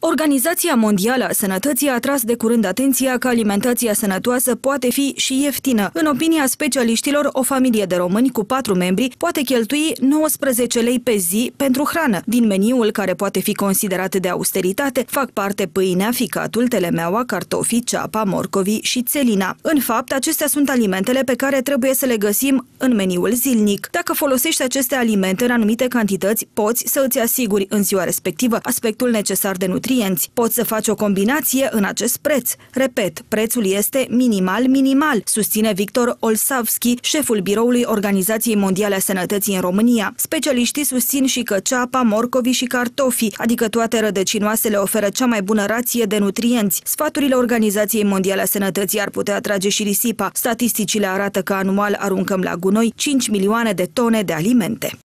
Organizația Mondială a Sănătății a atras de curând atenția că alimentația sănătoasă poate fi și ieftină. În opinia specialiștilor, o familie de români cu 4 membri poate cheltui 19 lei pe zi pentru hrană. Din meniul care poate fi considerat de austeritate, fac parte pâinea, ficatul, telemeaua, cartofii, ceapa, morcovii și țelina. În fapt, acestea sunt alimentele pe care trebuie să le găsim în meniul zilnic. Dacă folosești aceste alimente în anumite cantități, poți să îți asiguri în ziua respectivă aspectul necesar de nutrienți. Poți să faci o combinație în acest preț. Repet, prețul este minimal, susține Victor Olsavski, șeful biroului Organizației Mondiale a Sănătății în România. Specialiștii susțin și că ceapa, morcovii și cartofii, adică toate rădăcinoasele, oferă cea mai bună rație de nutrienți. Sfaturile Organizației Mondiale a Sănătății ar putea atrage și risipa. Statisticile arată că anual aruncăm la gunoi 5 milioane de tone de alimente.